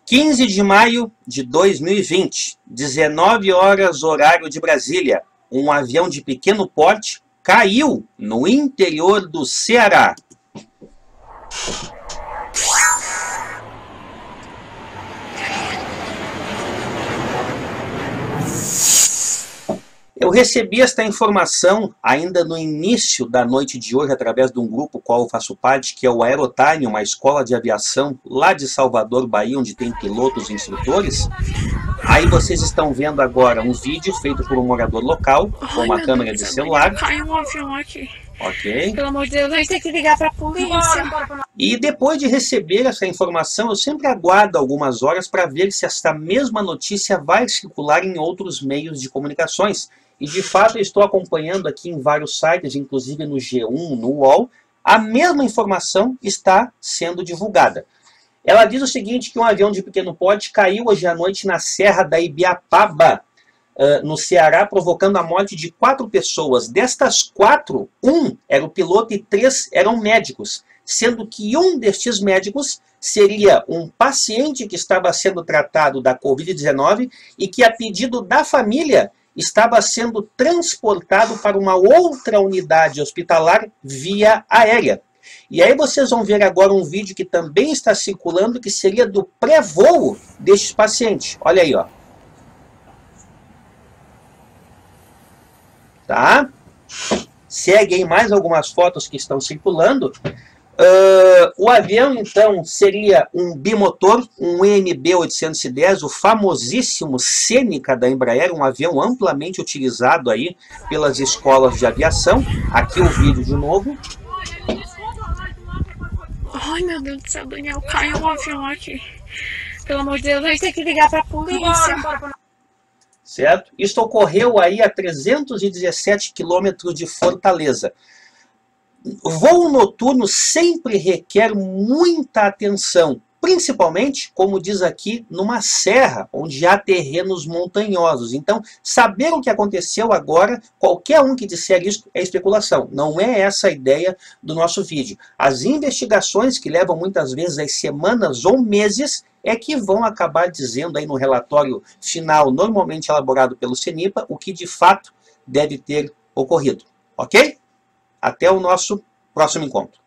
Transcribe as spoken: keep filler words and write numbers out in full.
quinze de maio de dois mil e vinte, dezenove horas, horário de Brasília. Um avião de pequeno porte caiu no interior do Ceará. Eu recebi esta informação ainda no início da noite de hoje, através de um grupo qual eu faço parte, que é o Aerotime, uma escola de aviação lá de Salvador, Bahia, onde tem pilotos e instrutores. Aí vocês estão vendo agora um vídeo feito por um morador local, com uma câmera de celular. Caiu um avião aqui. Ok. Pelo amor de Deus, a gente tem que ligar para a polícia. E depois de receber essa informação, eu sempre aguardo algumas horas para ver se essa mesma notícia vai circular em outros meios de comunicações. E de fato eu estou acompanhando aqui em vários sites, inclusive no G um, no U O L, a mesma informação está sendo divulgada. Ela diz o seguinte, que um avião de pequeno porte caiu hoje à noite na Serra da Ibiapaba, uh, no Ceará, provocando a morte de quatro pessoas. Destas quatro, um era o piloto e três eram médicos, sendo que um destes médicos seria um paciente que estava sendo tratado da Covid dezenove e que, a pedido da família, estava sendo transportado para uma outra unidade hospitalar via aérea. E aí vocês vão ver agora um vídeo que também está circulando, que seria do pré-voo destes pacientes. Olha aí, ó. Tá? Seguem mais algumas fotos que estão circulando. Uh, o avião, então, seria um bimotor, um E N B oitocentos e dez, o famosíssimo Senica da Embraer, um avião amplamente utilizado aí pelas escolas de aviação. Aqui o vídeo de novo. Ai, meu Deus do céu, Daniel, caiu um avião aqui. Pelo amor de Deus, a gente tem que ligar para a polícia. Certo? Isto ocorreu aí a trezentos e dezessete quilômetros de Fortaleza. Voo noturno sempre requer muita atenção, principalmente, como diz aqui, numa serra, onde há terrenos montanhosos. Então, saber o que aconteceu agora, qualquer um que disser isso é especulação. Não é essa a ideia do nosso vídeo. As investigações, que levam muitas vezes as semanas ou meses, é que vão acabar dizendo aí no relatório final, normalmente elaborado pelo CENIPA, o que de fato deve ter ocorrido. Ok? Até o nosso próximo encontro.